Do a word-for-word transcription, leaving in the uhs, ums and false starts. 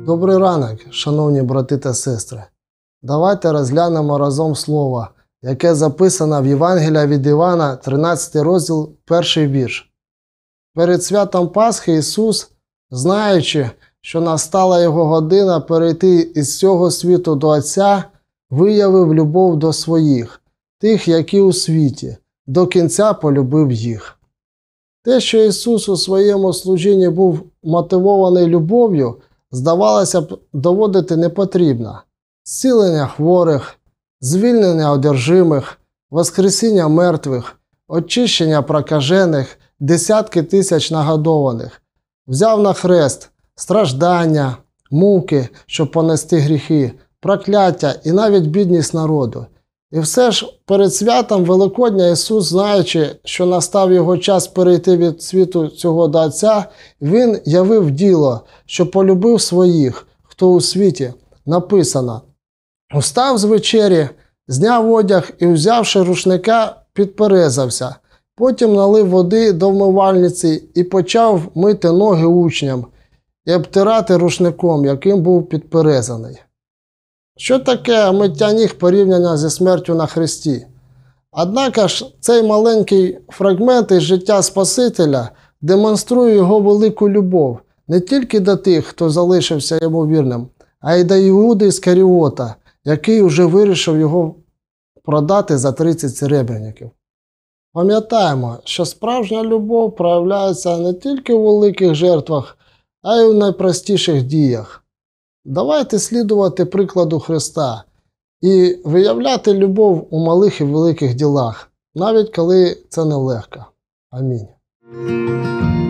Добрий ранок, шановні брати та сестри. Давайте розглянемо разом слово, яке записано в Євангелії від Івана, тринадцятий розділ, перший вірш. Перед святом Пасхи Ісус, знаючи, що настала Його година перейти із цього світу до Отця, виявив любов до своїх, тих, які у світі, до кінця полюбив їх. Те, що Ісус у своєму служінні був мотивований любов'ю, здавалося б, доводити не потрібно. Зцілення хворих, звільнення одержимих, воскресіння мертвих, очищення прокажених, десятки тисяч нагодованих. Взяв на хрест страждання, муки, щоб понести гріхи, прокляття і навіть бідність народу. І все ж перед святом Великодня Ісус, знаючи, що настав Його час перейти від світу цього до Отця, Він явив діло, що полюбив своїх, хто у світі. Написано: «Устав з вечері, зняв одяг і, взявши рушника, підперезався. Потім налив води до вмивальниці і почав мити ноги учням і обтирати рушником, яким був підперезаний». Що таке миття ніг порівняно зі смертю на хресті? Однак ж цей маленький фрагмент із життя Спасителя демонструє Його велику любов не тільки до тих, хто залишився Йому вірним, а й до Іуди Іскаріота, який уже вирішив Його продати за тридцять серебряників. Пам'ятаємо, що справжня любов проявляється не тільки у великих жертвах, а й у найпростіших діях. Давайте слідувати прикладу Христа і виявляти любов у малих і великих ділах, навіть коли це нелегко. Амінь.